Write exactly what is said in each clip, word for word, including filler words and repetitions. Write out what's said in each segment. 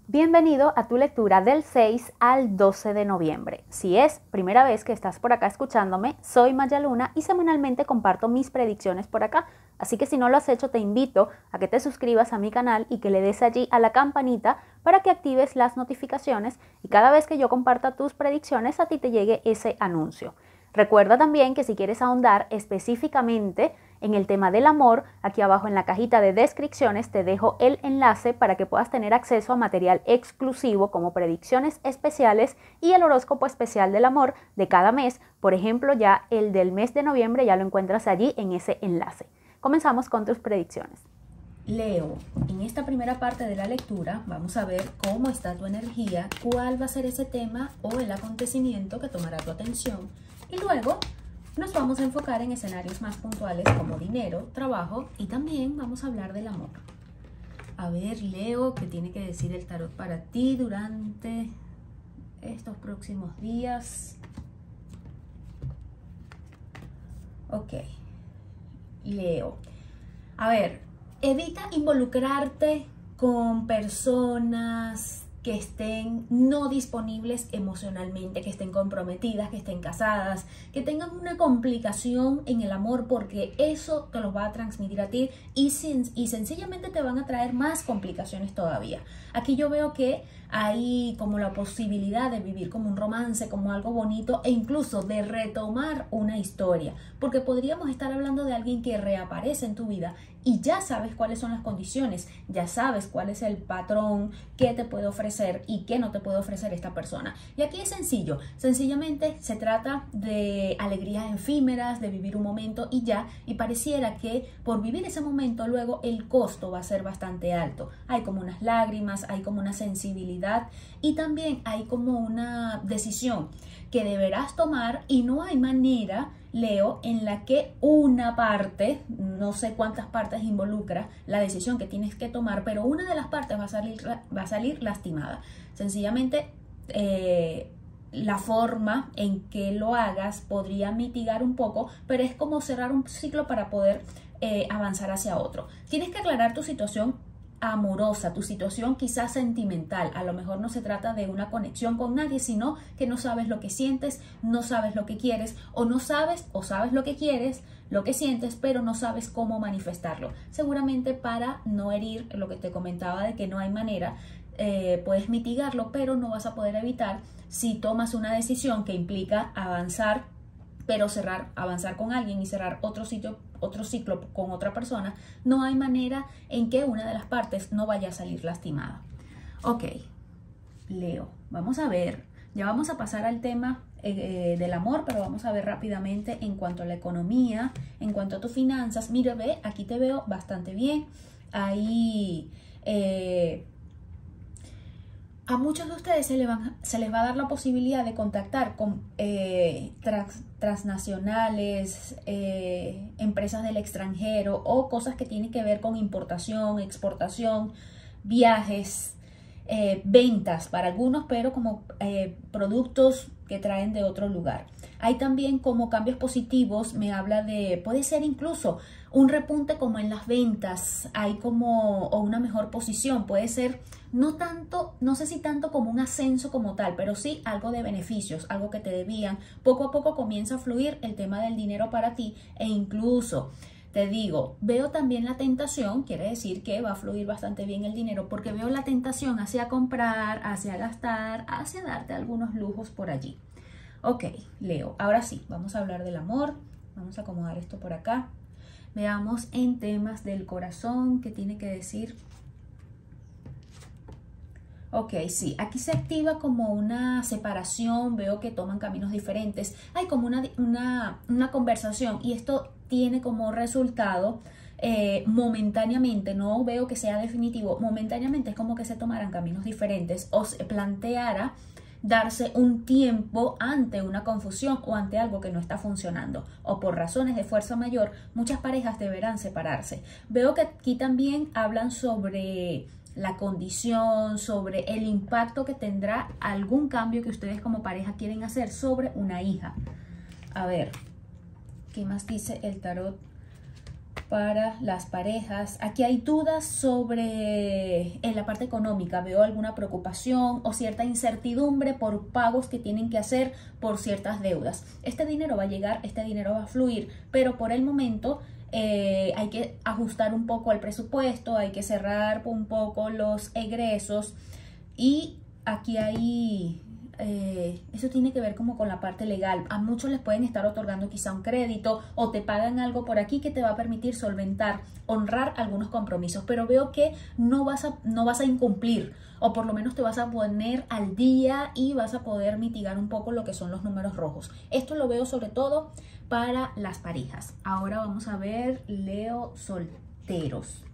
Bienvenido a tu lectura del seis al doce de noviembre. Si es primera vez que estás por acá escuchándome, soy Maya Luna y semanalmente comparto mis predicciones por acá. Así que si no lo has hecho, te invito a que te suscribas a mi canal y que le des allí a la campanita para que actives las notificaciones y cada vez que yo comparta tus predicciones a ti te llegue ese anuncio. Recuerda también que si quieres ahondar específicamente en el tema del amor, aquí abajo en la cajita de descripciones te dejo el enlace para que puedas tener acceso a material exclusivo como predicciones especiales y el horóscopo especial del amor de cada mes. Por ejemplo, ya el del mes de noviembre ya lo encuentras allí en ese enlace. Comenzamos con tus predicciones. Leo, en esta primera parte de la lectura vamos a ver cómo está tu energía, cuál va a ser ese tema o el acontecimiento que tomará tu atención. Y luego nos vamos a enfocar en escenarios más puntuales como dinero, trabajo y también vamos a hablar del amor. A ver, Leo, ¿qué tiene que decir el tarot para ti durante estos próximos días? Ok, Leo. A ver, evita involucrarte con personas que estén no disponibles emocionalmente, que estén comprometidas, que estén casadas, que tengan una complicación en el amor, porque eso te los va a transmitir a ti y, sin, y sencillamente te van a traer más complicaciones todavía. Aquí yo veo que hay como la posibilidad de vivir como un romance, como algo bonito e incluso de retomar una historia, porque podríamos estar hablando de alguien que reaparece en tu vida y ya sabes cuáles son las condiciones, ya sabes cuál es el patrón que te puede ofrecer y qué no te puede ofrecer esta persona. Y aquí es sencillo, sencillamente se trata de alegrías efímeras, de vivir un momento y ya, y pareciera que por vivir ese momento luego el costo va a ser bastante alto. Hay como unas lágrimas, hay como una sensibilidad y también hay como una decisión que deberás tomar y no hay manera, Leo, en la que una parte, no sé cuántas partes involucra la decisión que tienes que tomar, pero una de las partes va a salir, va a salir lastimada. Sencillamente, eh, la forma en que lo hagas podría mitigar un poco, pero es como cerrar un ciclo para poder eh, avanzar hacia otro. Tienes que aclarar tu situación amorosa, tu situación quizás sentimental. A lo mejor no se trata de una conexión con nadie, sino que no sabes lo que sientes, no sabes lo que quieres, o no sabes o sabes lo que quieres, lo que sientes, pero no sabes cómo manifestarlo. Seguramente para no herir lo que te comentaba de que no hay manera, eh, puedes mitigarlo, pero no vas a poder evitar si tomas una decisión que implica avanzar, pero cerrar, avanzar con alguien y cerrar otro sitio, otro ciclo con otra persona, no hay manera en que una de las partes no vaya a salir lastimada. Ok, Leo, vamos a ver, ya vamos a pasar al tema eh, del amor, pero vamos a ver rápidamente en cuanto a la economía, en cuanto a tus finanzas. Mira, ve, aquí te veo bastante bien, ahí... Eh, A muchos de ustedes se les, van, se les va a dar la posibilidad de contactar con eh, trans, transnacionales, eh, empresas del extranjero o cosas que tienen que ver con importación, exportación, viajes, eh, ventas para algunos, pero como eh, productos que traen de otro lugar. Hay también como cambios positivos, me habla de, puede ser incluso un repunte como en las ventas, hay como, o una mejor posición, puede ser no tanto, no sé si tanto como un ascenso como tal, pero sí algo de beneficios, algo que te debían. Poco a poco comienza a fluir el tema del dinero para ti e incluso, te digo, veo también la tentación, quiere decir que va a fluir bastante bien el dinero porque veo la tentación hacia comprar, hacia gastar, hacia darte algunos lujos por allí. Ok, Leo, ahora sí, vamos a hablar del amor, vamos a acomodar esto por acá. Veamos en temas del corazón, ¿qué tiene que decir? Ok, sí, aquí se activa como una separación, veo que toman caminos diferentes, hay como una, una, una conversación y esto tiene como resultado eh, momentáneamente, no veo que sea definitivo, momentáneamente es como que se tomaran caminos diferentes o se planteara darse un tiempo ante una confusión o ante algo que no está funcionando o por razones de fuerza mayor, muchas parejas deberán separarse. Veo que aquí también hablan sobre la condición, sobre el impacto que tendrá algún cambio que ustedes como pareja quieren hacer sobre una hija. A ver, ¿qué más dice el tarot para las parejas. Aquí hay dudas sobre en la parte económica. Veo alguna preocupación o cierta incertidumbre por pagos que tienen que hacer por ciertas deudas. Este dinero va a llegar, este dinero va a fluir, pero por el momento eh, hay que ajustar un poco el presupuesto, hay que cerrar un poco los egresos y aquí hay... Eh, eso tiene que ver como con la parte legal. A muchos les pueden estar otorgando quizá un crédito o te pagan algo por aquí que te va a permitir solventar, honrar algunos compromisos, pero veo que no vas a, no vas a incumplir o por lo menos te vas a poner al día y vas a poder mitigar un poco lo que son los números rojos. Esto lo veo sobre todo para las parejas. Ahora vamos a ver Leo solteros.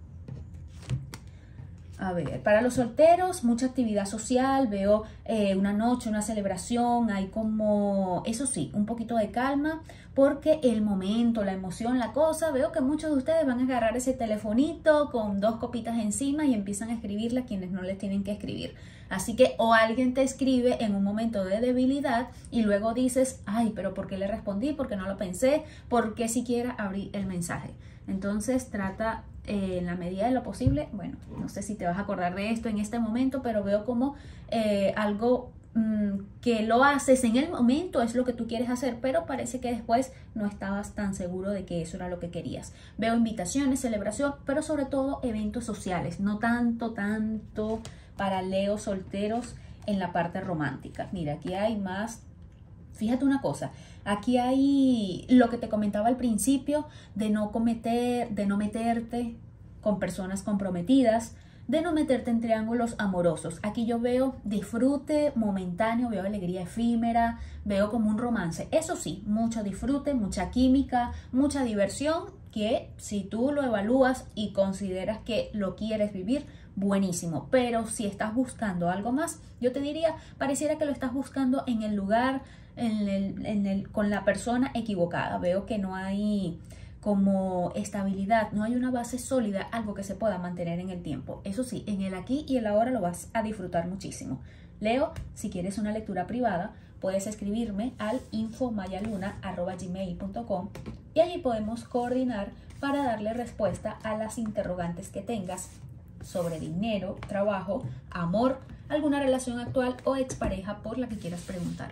A ver, para los solteros, mucha actividad social, veo eh, una noche, una celebración, hay como, eso sí, un poquito de calma, porque el momento, la emoción, la cosa, veo que muchos de ustedes van a agarrar ese telefonito con dos copitas encima y empiezan a escribirle a quienes no les tienen que escribir. Así que o alguien te escribe en un momento de debilidad y luego dices, ay, pero ¿por qué le respondí? ¿Por qué no lo pensé? ¿Por qué siquiera abrí el mensaje? Entonces trata... Eh, en la medida de lo posible, bueno, no sé si te vas a acordar de esto en este momento, pero veo como eh, algo mmm, que lo haces en el momento, es lo que tú quieres hacer, pero parece que después no estabas tan seguro de que eso era lo que querías. Veo invitaciones, celebración, pero sobre todo eventos sociales, no tanto, tanto para Leo solteros en la parte romántica. Mira, aquí hay más... Fíjate una cosa, aquí hay lo que te comentaba al principio de no cometer, de no meterte con personas comprometidas, de no meterte en triángulos amorosos. Aquí yo veo disfrute momentáneo, veo alegría efímera, veo como un romance. Eso sí, mucho disfrute, mucha química, mucha diversión, que si tú lo evalúas y consideras que lo quieres vivir, buenísimo. Pero si estás buscando algo más, yo te diría, pareciera que lo estás buscando en el lugar, en el, en el, con la persona equivocada. Veo que no hay como estabilidad, no hay una base sólida, algo que se pueda mantener en el tiempo. Eso sí, en el aquí y el ahora lo vas a disfrutar muchísimo. Leo, si quieres una lectura privada, puedes escribirme al info mayaluna arroba gmail punto com y allí podemos coordinar para darle respuesta a las interrogantes que tengas sobre dinero, trabajo, amor, alguna relación actual o expareja por la que quieras preguntar.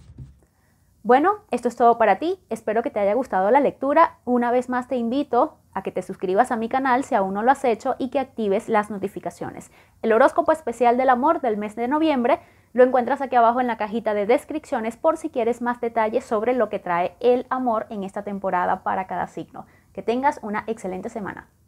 Bueno, esto es todo para ti. Espero que te haya gustado la lectura. Una vez más te invito a que te suscribas a mi canal si aún no lo has hecho y que actives las notificaciones. El horóscopo especial del amor del mes de noviembre lo encuentras aquí abajo en la cajita de descripciones por si quieres más detalles sobre lo que trae el amor en esta temporada para cada signo. Que tengas una excelente semana.